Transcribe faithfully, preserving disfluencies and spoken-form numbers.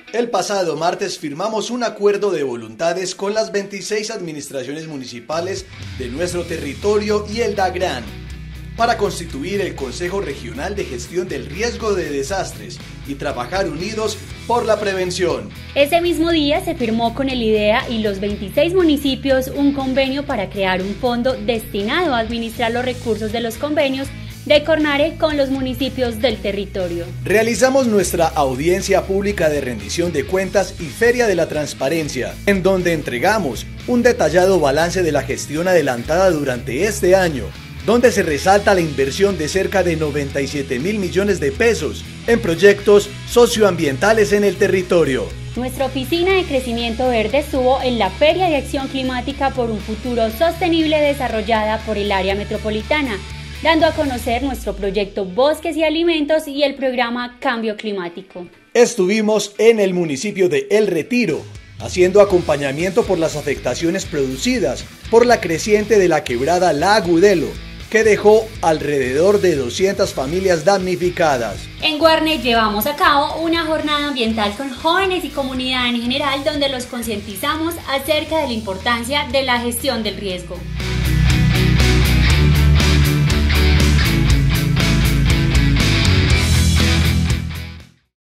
El pasado martes firmamos un acuerdo de voluntades con las veintiséis administraciones municipales de nuestro territorio y el DAGRAN para constituir el Consejo Regional de Gestión del Riesgo de Desastres y trabajar unidos por la prevención. Ese mismo día se firmó con el IDEA y los veintiséis municipios un convenio para crear un fondo destinado a administrar los recursos de los convenios de Cornare con los municipios del territorio. Realizamos nuestra audiencia pública de rendición de cuentas y Feria de la Transparencia, en donde entregamos un detallado balance de la gestión adelantada durante este año, donde se resalta la inversión de cerca de noventa y siete mil millones de pesos en proyectos socioambientales en el territorio. Nuestra oficina de crecimiento verde estuvo en la Feria de Acción Climática por un Futuro Sostenible desarrollada por el área metropolitana, dando a conocer nuestro proyecto Bosques y Alimentos y el programa Cambio Climático. Estuvimos en el municipio de El Retiro, haciendo acompañamiento por las afectaciones producidas por la creciente de la quebrada La Agudelo, que dejó alrededor de doscientas familias damnificadas. En Guarne llevamos a cabo una jornada ambiental con jóvenes y comunidad en general, donde los concientizamos acerca de la importancia de la gestión del riesgo.